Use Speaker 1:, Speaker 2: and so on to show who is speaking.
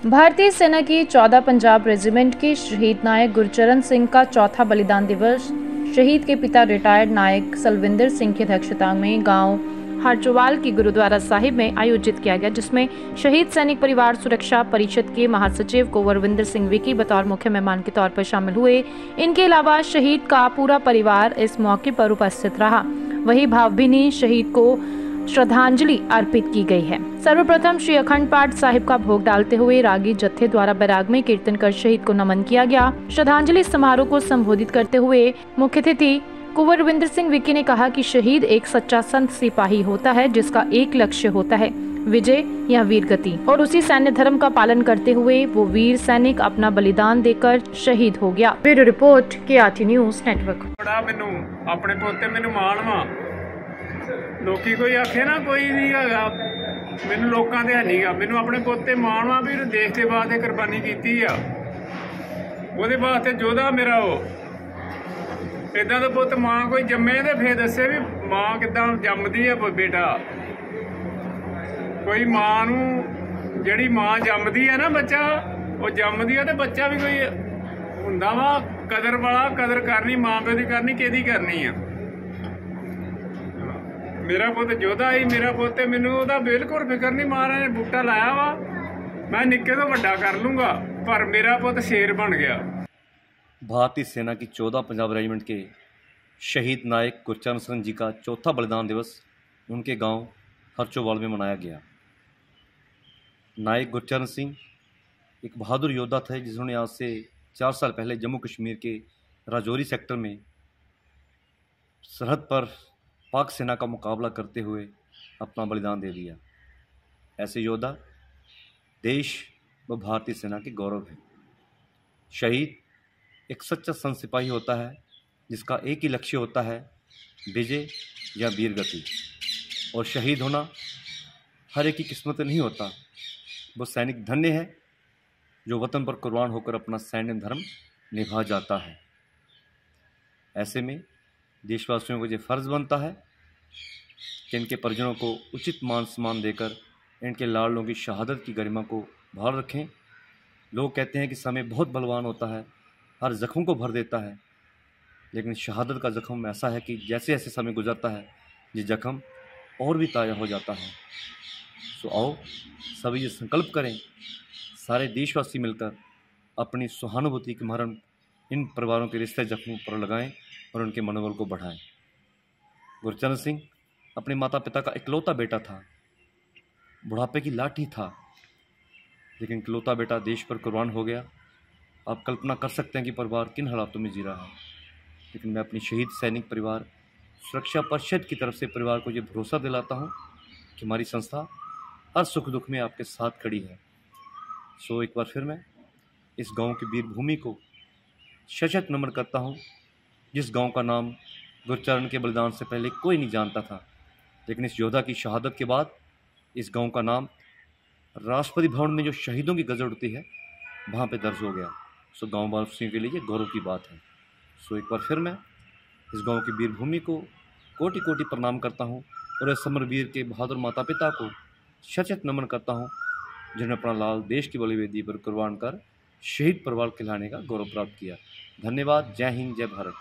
Speaker 1: भारतीय सेना की 14 पंजाब रेजिमेंट के शहीद नायक गुरचरण सिंह का चौथा बलिदान दिवस शहीद के पिता रिटायर्ड नायक सलविंदर सिंह की अध्यक्षता में गांव हरचोवाल की गुरुद्वारा साहिब में आयोजित किया गया, जिसमें शहीद सैनिक परिवार सुरक्षा परिषद के महासचिव कुंवरविंदर सिंह विकी बतौर मुख्य मेहमान के तौर पर शामिल हुए। इनके अलावा शहीद का पूरा परिवार इस मौके पर उपस्थित रहा। वहीं भावभीनी शहीद को श्रद्धांजलि अर्पित की गई है। सर्वप्रथम श्री अखंड पाठ साहिब का भोग डालते हुए रागी जत्थे द्वारा बैराग में कीर्तन कर शहीद को नमन किया गया। श्रद्धांजलि समारोह को संबोधित करते हुए मुख्य अतिथि कुंवरविंदर सिंह विकी ने कहा कि शहीद एक सच्चा संत सिपाही होता है, जिसका एक लक्ष्य होता है विजय या वीर गति, और उसी सैन्य धर्म का पालन करते हुए वो वीर सैनिक अपना बलिदान देकर शहीद हो गया। Bureau report KRT news network.
Speaker 2: अपने पोते मैनू माण लोकी कोई आखे ना कोई नहीं है, मैनू लोकां ते नहीं गा, मैनू अपने पोते माण वा भी देश के वास्ते कुर्बानी की आ, ਉਹਦੇ वास्ते जोधा मेरा वो इदा का पुत मां कोई जम्मे तो फिर दसे भी मां किदां जमदी है बेटा। कोई मां नू जिहड़ी मां जमदी है ना बच्चा, वो जमदी है तो बच्चा भी कोई हुंदा वा कदर वाला, कदर करनी मां प्यो की करनी, किहदी करनी है। मेरा पुत जोधा ही मेरा पुत, मैनू ओहदा बिल्कुल फिक्र नहीं। महाराज ने बूटा लाया वा, मैं निक्के तो वड्डा कर लूँगा, पर मेरा पुत शेर बन गया।
Speaker 3: भारतीय सेना की 14 पंजाब रेजिमेंट के शहीद नायक गुरचरण सिंह जी का चौथा बलिदान दिवस उनके गांव हरचोवाल में मनाया गया। नायक गुरचरण सिंह एक बहादुर योद्धा थे, जिन्होंने आज से 4 साल पहले जम्मू कश्मीर के राजौरी सेक्टर में सरहद पर पाक सेना का मुकाबला करते हुए अपना बलिदान दे दिया। ऐसे योद्धा देश व भारतीय सेना के गौरव हैं। शहीद एक सच्चा संत सिपाही होता है, जिसका एक ही लक्ष्य होता है विजय या वीर गति, और शहीद होना हर एक की किस्मत नहीं होता। वो सैनिक धन्य है जो वतन पर कुर्बान होकर अपना सैन्य धर्म निभा जाता है। ऐसे में देशवासियों को ये फ़र्ज़ बनता है कि इनके परिजनों को उचित मान सम्मान देकर इनके लाडलों की शहादत की गरिमा को बहाल रखें। लोग कहते हैं कि समय बहुत बलवान होता है, हर जख्म को भर देता है, लेकिन शहादत का जख्म ऐसा है कि जैसे जैसे समय गुजरता है ये जख्म और भी ताज़ा हो जाता है। सो आओ सभी ये संकल्प करें, सारे देशवासी मिलकर अपनी सहानुभूति के मरहम इन परिवारों के रिश्ते जख्मों पर लगाएं और उनके मनोबल को बढ़ाएं। गुरचरण सिंह अपने माता पिता का इकलौता बेटा था, बुढ़ापे की लाठी था, लेकिन इकलौता बेटा देश पर कुर्बान हो गया। आप कल्पना कर सकते हैं कि परिवार किन हालातों में जी रहा है, लेकिन मैं अपनी शहीद सैनिक परिवार सुरक्षा परिषद की तरफ से परिवार को ये भरोसा दिलाता हूँ कि हमारी संस्था हर सुख दुख में आपके साथ खड़ी है। सो एक बार फिर मैं इस गांव की वीर भूमि को शत नमन करता हूँ, जिस गांव का नाम गुरचरण के बलिदान से पहले कोई नहीं जानता था, लेकिन इस योद्धा की शहादत के बाद इस गांव का नाम राष्ट्रपति भवन में जो शहीदों की गजर उड़ती है वहाँ पे दर्ज हो गया। सो गाँव वासियों के लिए ये गौरव की बात है। सो एक बार फिर मैं इस गांव की वीर भूमि को कोटि कोटि प्रणाम करता हूँ और इस समरवीर के बहादुर माता पिता को शत नमन करता हूँ, जिन्होंने अपना लाल देश की बलिवेदी पर कुर्बान कर शहीद परिवार कहलाने का गौरव प्राप्त किया। धन्यवाद। जय हिंद, जय भारत।